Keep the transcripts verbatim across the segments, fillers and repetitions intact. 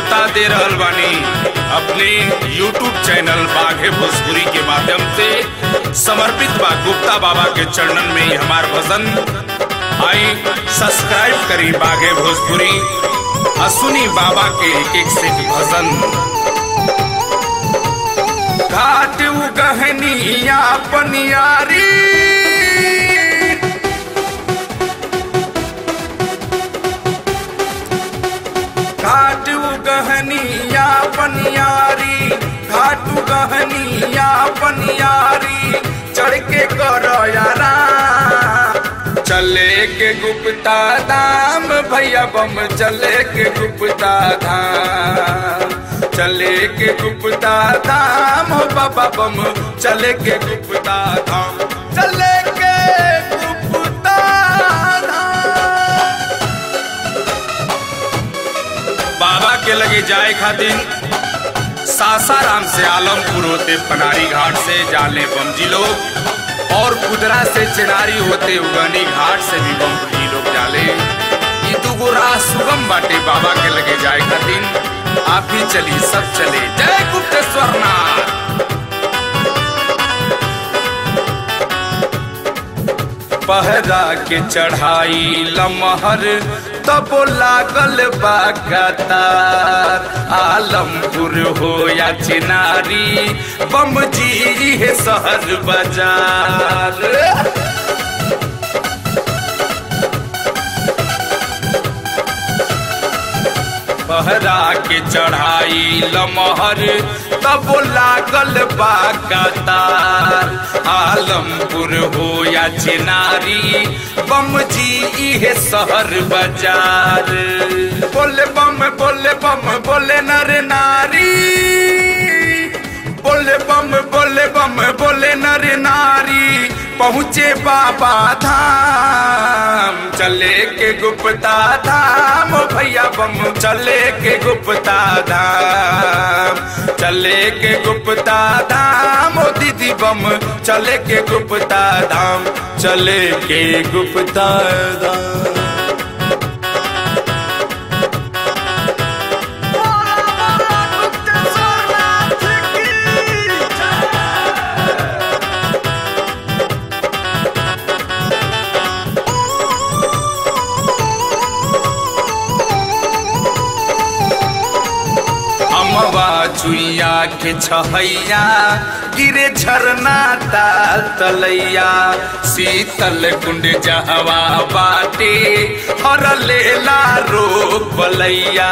न्योता दे रहल बानी अपने यूट्यूब चैनल बाघे भोजपुरी के माध्यम से समर्पित बा गुप्ता बाबा के चरणन में हमार भजन। आई सब्सक्राइब करी बाघे भोजपुरी और सुनी बाबा के एक एक से भजन। घाट गहनिया पनियारी घाट गहनिया पनियारी घाट गहनिया पनियारी चढ़ के करो यारा चले के गुप्ता धाम भैया बम चले के गुप्ता धाम चले के गुप्ता धाम हो बाबा बम चले के गुप्ता धाम चले के गुप्ता धाम। बाबा के लगे जाए खातिर सासाराम से आलमपुर होते पनारी घाट से जाले बमजी लोग और कुदरा से चिनारी होते उगनी घाट से भी बमजी लोग जाले। ये दुगो राह सुगम बाटे बाबा के लगे जाए खातिर आप भी चली सब चले। जय गुप्तेश्वर नाथ। पहरा के चढ़ाई लमहर तब लागल बागतार आलमपुर हो या चिनारी बम जी है शहर बाजार। पहरा के चढ़ाई लमहर तब लागल बागतार आलमपुर हो या चिनारी बम जी है शहर बाजार। बोले बम बोले बम बोले नर नारी बोले बम बोले बम बोले नर नारी पहुँचे बाबा धाम चले के गुप्ता धाम भैया बम चले के गुप्ता धाम चले के गुप्ता धाम ओ दीदी बम चले के गुप्ता धाम चले के गुप्ता धाम। चुइया के छहैया गिरे झरना ताल तलैया शीतल कुंड जहवा बाटे हर लेला रोक बलैया।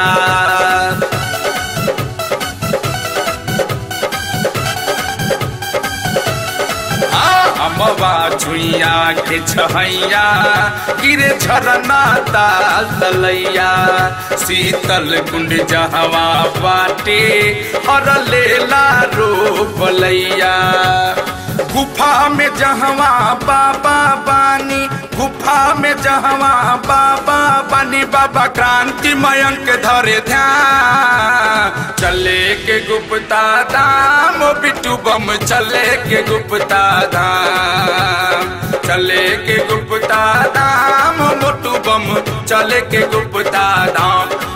अमवा छुइया के छहैया गिरे झरना ताल तलैया शीतल कुंड जहवा बाटे और लेला रोपलैया। गुफा में जहवा बाबा बानी गुफा में जहवा बाबा बानी बाबा क्रांति मयंक धरे ध्यान चले के गुप्ता धाम ओ बिट्टू बम चले के गुप्ता धाम चले के गुप्ता धाम मोटू बम चले के गुप्ता धाम।